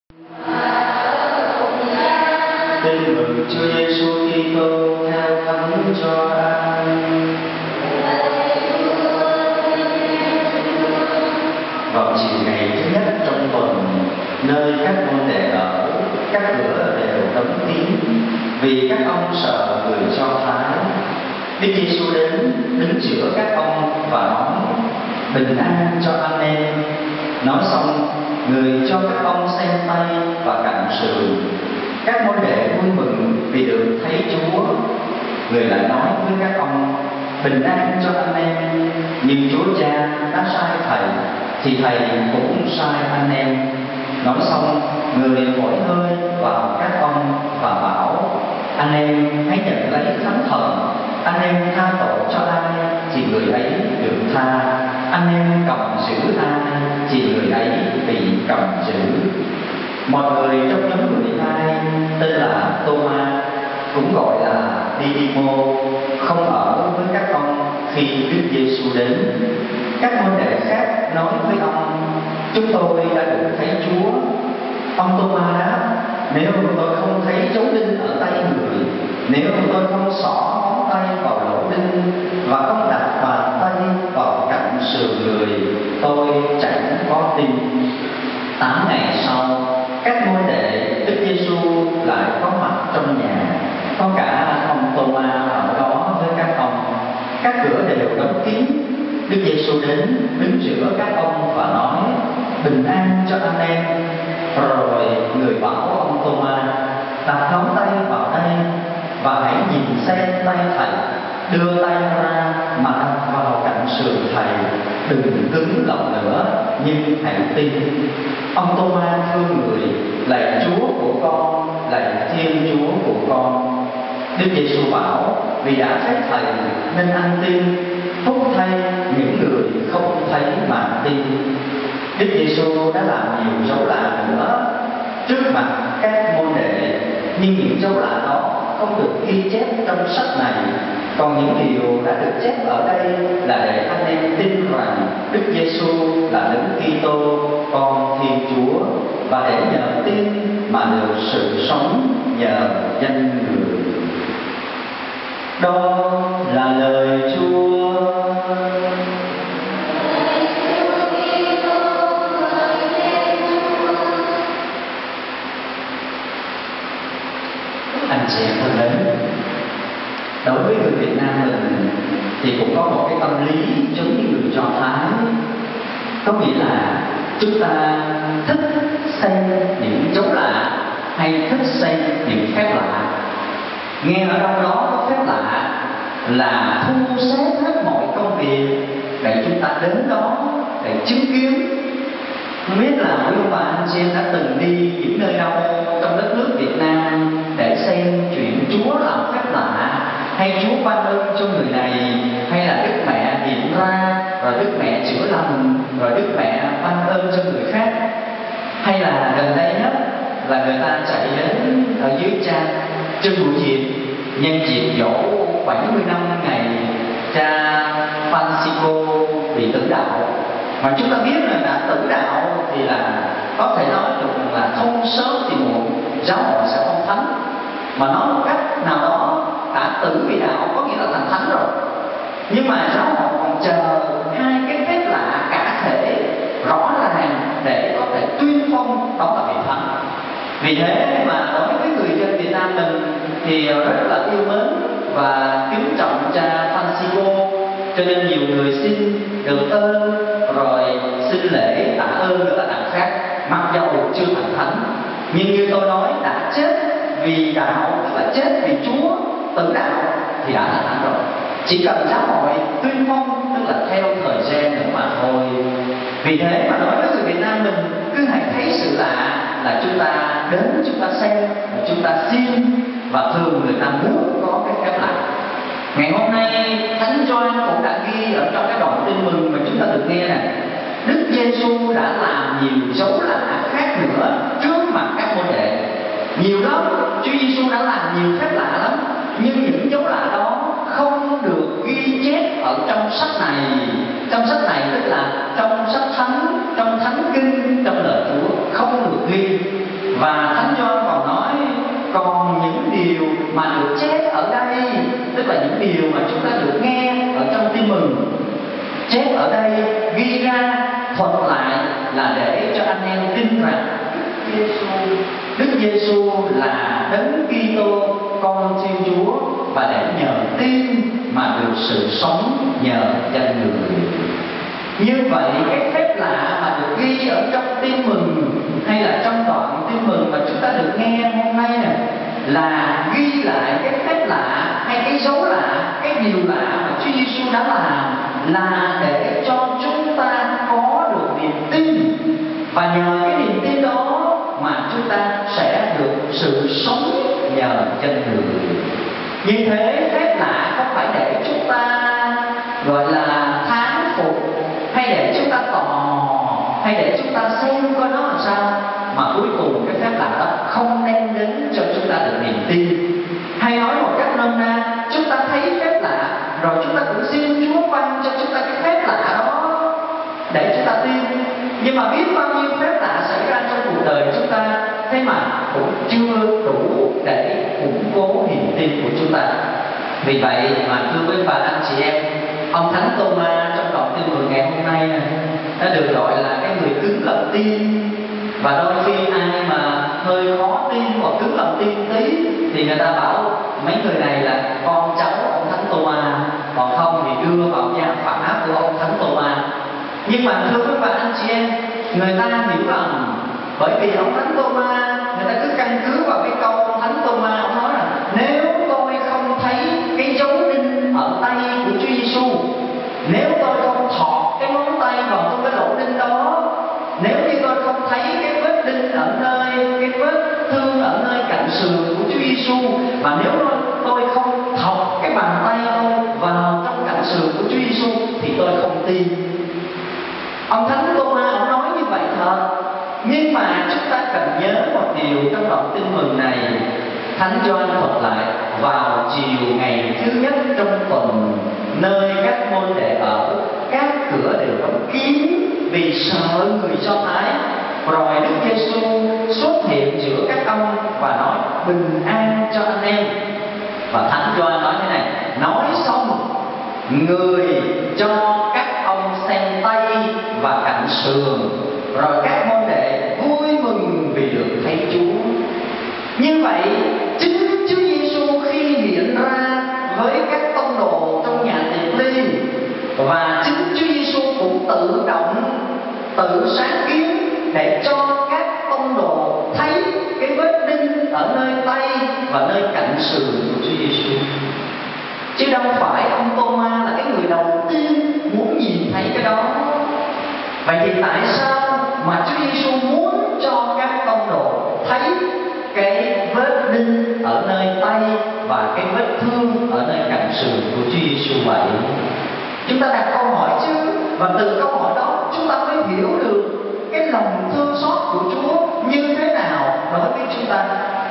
Tin mừng Chúa Giêsu Kitô theo Thánh Gioan. Vào chiều ngày thứ nhất trong tuần, nơi các môn đệ ở, các cửa đều đóng kín vì các ông sợ người Do Thái. Đức Giêsu đến đứng giữa các ông và nói: bình an cho anh em. Nói xong, người cho các ông xem tay và cạnh sườn. Các môn đệ vui mừng vì được thấy Chúa. Người lại nói với các ông: bình an cho anh em. Nhưng Chúa Cha đã sai thầy, thì thầy cũng sai anh em. Nói xong, người thổi hơi vào các ông và bảo: anh em hãy nhận lấy Thánh Thần. Anh em tha tội cho ai thì người ấy được tha. Anh em cầm giữ ai thì người ấy bị cầm giữ. Mọi người trong nhóm 12 tên là Tô-ma, cũng gọi là Đi-đi-mô, không ở với các ông khi Đức Giêsu đến. Các môn đệ khác nói với ông: chúng tôi đã được thấy Chúa. Ông Tô-ma đáp: nếu tôi không thấy dấu đinh ở tay người, nếu tôi không xỏ ngón tay vào lỗ đinh và không đặt bàn tay vào cạnh sườn người, tôi chẳng có tin. 8 ngày sau, các môn đệ Đức Giêsu lại có mặt trong nhà, có cả ông Tô-ma ở đó với các ông. Các cửa đều đóng kín. Đức Giêsu đến đứng giữa các ông và nói: bình an cho anh em. Rồi người bảo ông Tô-ma: đặt ngón tay vào đây và hãy nhìn xem tay thầy, đưa tay ra mà đặt vào cạnh sườn thầy. Đừng cứng lòng nữa, nhưng hãy tin. Ông Tô-ma thưa người: lạy Chúa của con, lạy Thiên Chúa của con. Đức Giêsu bảo: vì đã thấy thầy nên anh tin. Phúc thay những người không thấy mà tin. Đức Giêsu đã làm nhiều dấu lạ nữa trước mặt các môn đệ, nhưng những dấu lạ đó không được ghi chép trong sách này. Còn những điều đã được chép ở đây là để anh em tin rằng Đức Giêsu là Đấng Kitô, con Thiên Chúa, và để nhờ tin mà được sự sống nhờ danh người. Đó là lời Chúa. Anh chị em thân mến, đối với người Việt Nam mình thì cũng có một cái tâm lý giống như người Do Thái, có nghĩa là chúng ta thích xem những dấu lạ hay thích xem những phép lạ. Nghe ở đâu đó có phép lạ là thu xếp hết mọi công việc để chúng ta đến đó để chứng kiến. Không biết là quý ông bà anh chị em đã từng đi những nơi đâu trong đất nước Việt Nam để xem chuyện Chúa làm phép lạ, hay Chúa ban ơn cho người này, hay là Đức Mẹ hiện ra, rồi Đức Mẹ chữa lành, rồi Đức Mẹ ban ơn cho người khác. Hay là gần đây nhất là người ta chạy đến ở dưới trang Trưng Bùi Diệp nhân dịp dỗ 70 năm ngày cha Francisco bị tử đạo. Mà chúng ta biết là tử đạo thì là có thể nói được là không sớm thì muộn giáo hội sẽ phong thánh, mà nói một cách nào đó đã tử vì đạo có nghĩa là thành thánh rồi. Nhưng mà giáo hội còn chờ hai cái phép lạ cả thể rõ ràng để có thể tuyên phong đó là vị thánh. Vì thế mà đối với người dân Việt Nam mình thì rất là yêu mến và kính trọng cha Francisco, cho nên nhiều người xin được ơn rồi xin lễ tạ ơn nữa là đặng khác, mặc dầu chưa thành thánh. Nhưng như tôi nói, đã chết vì đạo, tức là chết vì Chúa, tử đạo thì đã thành thánh rồi. Chỉ cần giáo hội tuyên phong, tức là theo thời gian nữa mà thôi. Vì thế mà nói với người Việt Nam mình, cứ hãy thấy sự lạ là chúng ta đến, chúng ta xem, chúng ta xin, và thường người ta muốn có cái phép lạ. Ngày hôm nay Thánh Gioan cũng đã ghi ở trong cái đoạn tin mừng mà chúng ta được nghe này: Đức Giêsu đã làm nhiều dấu lạ khác nữa trước mặt các môn đệ. Nhiều lắm, Chúa Giêsu đã làm nhiều phép lạ lắm, nhưng những dấu lạ đó không được ghi chép ở trong sách này. Trong sách này tức là trong sách thánh, trong thánh kinh, trong lời Chúa không được ghi. Và Thánh Gioan còn nói còn những điều mà được chép ở đây, tức là những điều mà chúng ta được nghe ở trong Tin Mừng, chép ở đây ghi ra thuật lại là để cho anh em tin rằng Đức Giêsu là Đấng Kitô, con Thiên Chúa, và để nhờ tin mà được sự sống nhờ danh Người. Như vậy cái phép lạ mà được ghi ở trong Tin Mừng hay là trong đoạn Tin Mừng mà chúng ta được nghe hôm nay này là ghi lại cái phép lạ hay cái dấu lạ, cái điều lạ mà Chúa Giêsu đã làm, là để cho chúng ta có được niềm tin, và nhờ cái niềm tin đó mà chúng ta sẽ được sự sống nhờ danh Người. Như thế phép lạ không phải để chúng ta gọi là thán phục, hay để chúng ta tò mò, hay để chúng ta xem coi nó làm sao, mà cuối cùng cái phép lạ đó không đem đến cho chúng ta được niềm tin. Hay nói một cách nôm na, chúng ta thấy phép lạ rồi chúng ta cũng xin Chúa ban cho chúng ta cái phép lạ đó để chúng ta tin. Nhưng mà biết bao nhiêu phép lạ xảy ra trong cuộc đời chúng ta, thế mà cũng chưa đủ để củng cố niềm tin của chúng ta. Vì vậy mà thưa quý bà anh chị em, ông Thánh Tô-ma trong đoạn Tin Mừng ngày hôm nay này đã được gọi là cái người cứng lòng tin. Và đôi khi ai mà hơi khó tin hoặc cứng lòng tin tí thì người ta bảo mấy người này là con cháu ông Thánh Tô-ma, còn không thì đưa vào gia phả của ông Thánh Tô-ma. Nhưng mà thưa quý bà anh chị em, người ta hiểu rằng bởi vì ông Thánh Tô-ma, người ta cứ căn cứ vào cái câu ông Thánh Tô-ma, ông nói là nếu tôi không thấy cái dấu đinh ở tay của Chúa Giêsu, nếu tôi không thọt cái ngón tay vào trong cái lỗ đinh đó, nếu như tôi không thấy cái vết đinh ở nơi, cái vết thương ở nơi cạnh sườn của Chúa Giêsu, và nếu tôi không thọc cái bàn tay tôi vào trong cạnh sườn của Chúa Giêsu thì tôi không tin. Ông Thánh Tô-ma ông nói như vậy thật. Nhưng mà chúng ta cần nhớ một điều trong đoạn Tin Mừng này. Thánh Gioan thuật lại vào chiều ngày thứ nhất trong tuần, nơi các môn đệ ở, các cửa đều đóng kín vì sợ người Do Thái. Rồi Đức Giêsu xuất hiện giữa các ông và nói bình an cho anh em. Và Thánh Gioan nói thế này: nói xong, người cho các ông xem tay và cạnh sườn, rồi các môn đệ vui mừng vì được thấy Chúa. Như vậy chính Chúa Giêsu khi hiện ra với các tông đồ trong nhà tiệc ly, và chính Chúa Giêsu cũng tự động, tự sáng kiến để cho các tông đồ thấy cái vết đinh ở nơi tay và nơi cạnh sườn của Chúa Giêsu. Chứ đâu phải ông Tô-ma là cái người đầu tiên muốn nhìn thấy cái đó. Vậy thì tại sao mà Chúa Giêsu muốn cho các tông đồ thấy cái vết đinh ở nơi tay và cái vết thương ở nơi cạnh sườn của Chúa Giêsu vậy? Chúng ta đặt câu hỏi chứ, và từ câu hỏi đó chúng ta mới hiểu được cái lòng thương xót của Chúa như thế nào đối với chúng ta.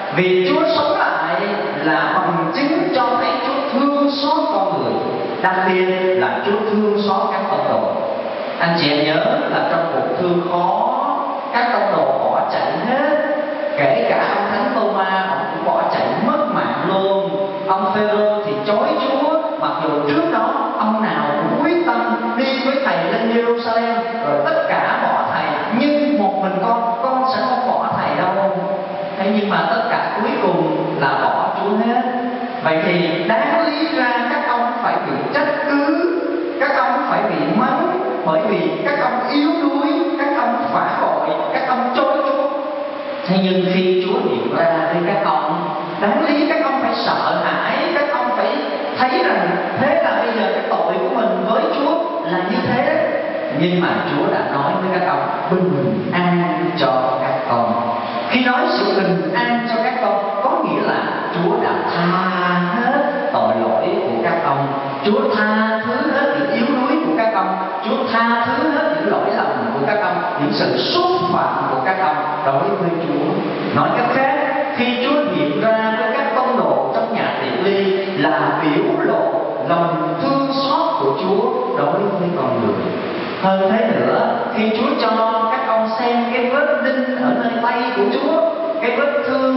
Vì Chúa sống lại là bằng chứng cho thấy Chúa thương xót con người, đặc biệt là Chúa thương xót các tông đồ. Anh chị em nhớ là trong cuộc thương khó, các tông đồ bỏ chạy hết, kể cả ông Thánh Tô-ma ông cũng bỏ chạy mất mạng luôn. Ông Phêrô thì chối Chúa, mặc dù trước đó ông nào cũng quyết tâm đi với thầy lên Jerusalem, rồi tất cả bỏ thầy, nhưng một mình con sẽ không bỏ thầy đâu. Thế nhưng mà tất cả cuối cùng là bỏ Chúa hết. Vậy thì đáng lý ra các ông phải bị trách cứ, các ông phải bị mắng, bởi vì các ông yếu đuối, các ông phản bội, các ông chối Chúa. Thế nhưng khi Chúa hiện ra với các ông, đáng lý các ông phải sợ hãi, các ông phải thấy rằng thế là bây giờ cái tội của mình với Chúa là như thế. Nhưng mà Chúa đã nói với các ông bình an cho các con. Khi nói sự bình an cho các con có nghĩa là Chúa đã tha hết tội lỗi của các ông, Chúa tha thứ hết những yếu đuối của các ông, Chúa tha thứ hết những lỗi lầm của các ông, những sự xúc phạm của các ông đối với Chúa. Nói cách khác, khi Chúa hiện ra với các tông đồ trong nhà tiệc ly là biểu lộ lòng thương xót của Chúa đối với con người. Hơn thế nữa, khi Chúa cho các ông xem cái vết đinh ở nơi tay của Chúa,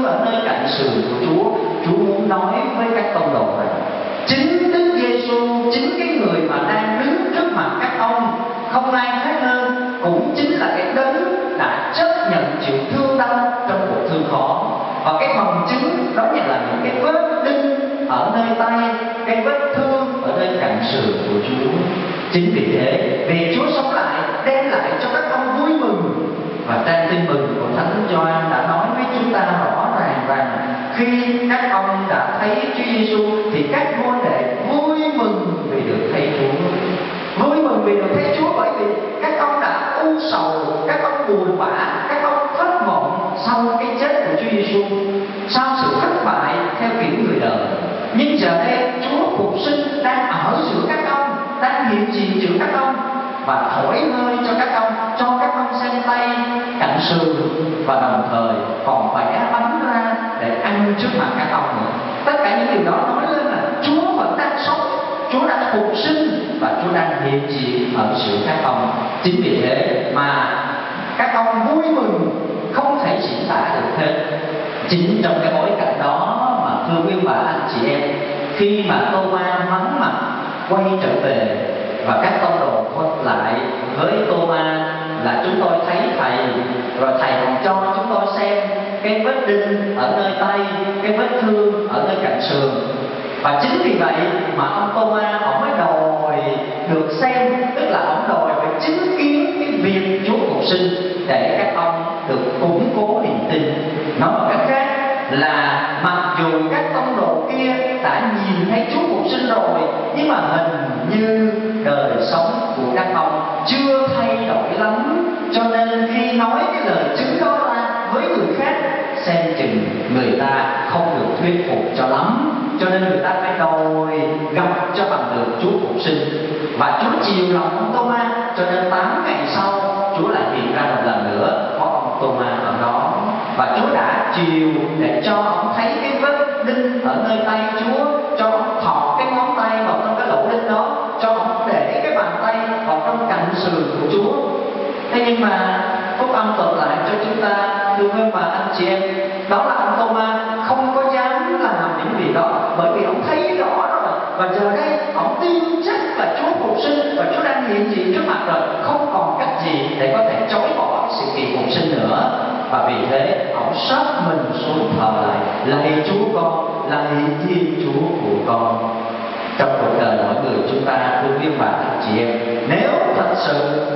ở nơi cạnh sườn của Chúa muốn nói với các tông đồ rằng chính Đức Giêsu, chính cái người mà đang đứng trước mặt các ông, không ai khác hơn, cũng chính là cái đấng đã chấp nhận chịu thương đau trong cuộc thương khó. Và cái bằng chứng đó như là những cái vết đinh ở nơi tay, cái vết thương ở nơi cạnh sườn của Chúa. Chính vì thế, vì Chúa sống lại, đem lại cho các ông vui mừng. Và trang tin mừng của Thánh Gioan đã nói với chúng ta rõ ràng rằng khi các ông đã thấy Chúa Giêsu thì các môn đệ vui mừng vì được thấy Chúa. Vui mừng vì được thấy Chúa bởi vì các ông đã u sầu, các ông buồn bã, các ông thất vọng sau cái chết của Chúa Giêsu, sau sự thất bại theo kiểu người đời. Nhưng giờ đây Chúa phục sinh đang ở giữa các ông, đang hiện diện giữa các ông và thổi hơi cho các ông xem tay, cạnh sườn, và đồng thời còn vẽ bánh ra để ăn trước mặt các ông nữa. Tất cả những điều đó nói lên là Chúa vẫn đang sống, Chúa đã phục sinh và Chúa đang hiện diện ở giữa các ông. Chính vì thế mà các ông vui mừng không thể diễn tả được hết. Chính trong cái bối cảnh đó mà thưa quý bà anh chị em, khi mà Tô-ma vắng mặt quay trở về và các tông đồ thuật lại với Tô-ma là chúng tôi thấy thầy, rồi thầy còn cho chúng tôi xem cái vết đinh ở nơi tay, cái vết thương ở nơi cạnh sườn. Và chính vì vậy mà ông Tô-ma ông mới đòi được xem, tức là ông đòi phải chứng kiến cái việc Chúa phục sinh để các ông được củng cố niềm tin. Nói một cách khác là mặc dù các tông đồ kia đã nhìn thấy Chúa phục sinh rồi, nhưng mà hình như đời sống của các ông chưa thay đổi lắm, cho nên khi nói cái lời chứng đó ra với người khác, xem chừng người ta không được thuyết phục cho lắm, cho nên người ta phải đòi gặp cho bằng được Chúa phục sinh. Và Chúa chiều lòng ông Tô-ma, cho nên 8 ngày sau Chúa lại hiện ra một lần nữa, có ông Tô-ma ở đó. Và Chúa đã chiều để cho ông thấy cái vết đinh ở nơi tay Chúa, cho ông thọt cái ngón tay vào trong cái lỗ đinh đó, cho ông để cái bàn tay vào trong cạnh sườn của Chúa. Thế nhưng mà phúc âm thuật lại cho chúng ta, thưa quý bà anh chị em, đó là ông Tô-ma không có dám làm những việc đó, bởi vì ông thấy rõ rồi. Và giờ đây ông tin chắc là Chúa phục sinh và Chúa đang hiện diện trước mặt rồi, không còn cách gì để có thể chối bỏ cái sự kiện phục sinh nữa. Và vì thế ông sắp mình xuống thờ lại, lạy Chúa con, lạy Thiên Chúa của con. Trong cuộc đời mỗi người chúng ta, thưa quý bà anh chị em, nếu thật sự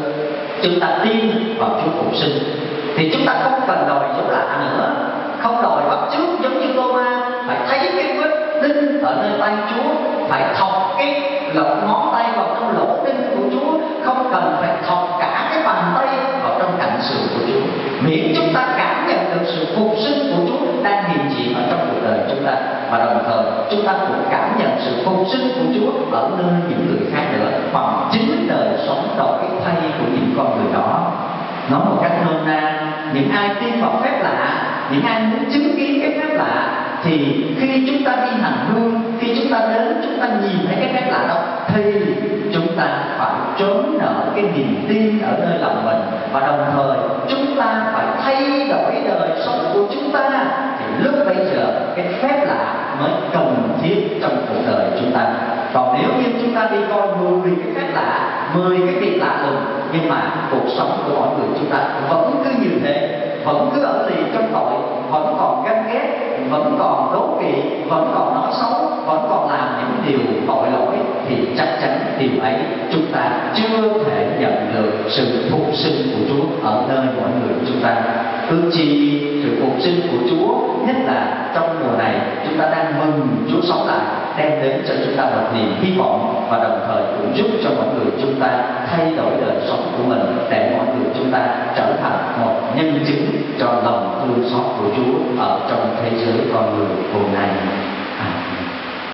chúng ta tin vào Chúa phục sinh thì chúng ta không cần đòi giống lạ nữa, không đòi bắt chước giống như Tô-ma phải thấy cái vết đinh ở nơi tay Chúa, phải thọc cái ngón tay vào trong lỗ đinh của Chúa, không cần phải thọc cả cái bàn tay vào trong cạnh sườn của Chúa, miễn chúng ta cảm nhận được sự phục sinh của Chúa đang hiện diện ở trong cuộc đời chúng ta, và đồng thời chúng ta cũng cảm nhận sự phục sinh của Chúa ở nơi những người khác nữa bằng chính đời sống đổi thay của những con người đó. Nói một cách nôm na, những ai tin vào phép lạ, những ai muốn chứng kiến cái phép lạ, thì khi chúng ta đi hành hương, khi chúng ta đến, chúng ta nhìn thấy cái phép lạ đó, thì chúng ta phải trốn nở cái niềm tin ở nơi lòng mình, và đồng thời chúng ta phải thay đổi đời sống của chúng ta. Thì lúc bây giờ cái phép lạ mới cần thiết trong cuộc đời chúng ta. Còn nếu như chúng ta đi coi 10 cái phép lạ, 10 cái việc lạ lùng, nhưng mà cuộc sống của mọi người chúng ta vẫn cứ như thế, vẫn cứ ở lì trong tội, vẫn còn ganh ghét, vẫn còn đố kỵ, vẫn còn nói xấu, vẫn còn làm những điều tội lỗi, thì chắc chắn điều ấy chúng ta chưa thể nhận được sự phục sinh của Chúa ở nơi mọi người chúng ta. Ước chi sự phục sinh của Chúa, nhất là trong mùa này chúng ta đang mừng Chúa sống lại, đem đến cho chúng ta một niềm hy vọng, và đồng thời cũng giúp cho mọi người chúng ta thay đổi đời sống của mình, để mọi người chúng ta trở thành một nhân chứng cho lòng thương xót của Chúa ở trong thế giới con người hôm nay.